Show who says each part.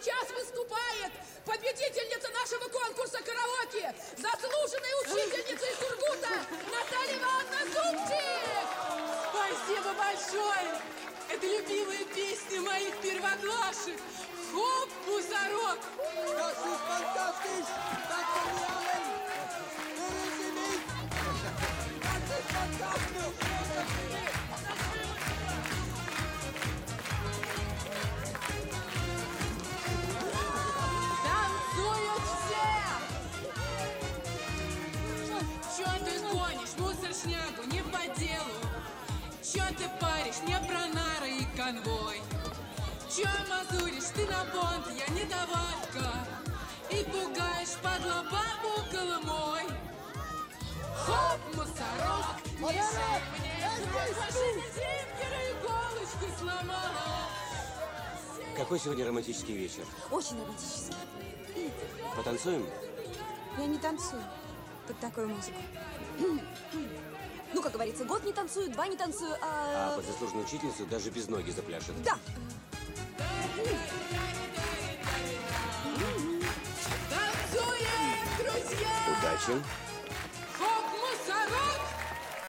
Speaker 1: сейчас выступает победительница нашего конкурса караоке, заслуженная учительница из Сургута Наталья Ивановна Зубчик!
Speaker 2: Спасибо большое! Это любимая песня моих первоклашек. Хоп, мусорок!
Speaker 3: Das ist fantastisch! Danke mir allen! Hören Sie mich! Das ist fantastisch!
Speaker 2: Танцуют все! Чё ты гонишь, мусоршнягу, не по делу? Чё ты паришь, мне про нары и конвой? Чё мазуришь, ты на понт, я не даватка. И пугаешь, падла, бабу Колымой. Хоп, мусорок, мешай мне. Машина Зингера иголочку сломала.
Speaker 4: Какой сегодня романтический вечер?
Speaker 5: Очень романтический.
Speaker 4: Потанцуем?
Speaker 5: Я не танцую под такую музыку. Ну, как говорится, год не танцую, два не танцую,
Speaker 4: А под заслуженную учительницу даже без ноги запляшет.
Speaker 5: Да.
Speaker 2: Танцуем, друзья!
Speaker 4: Удачи!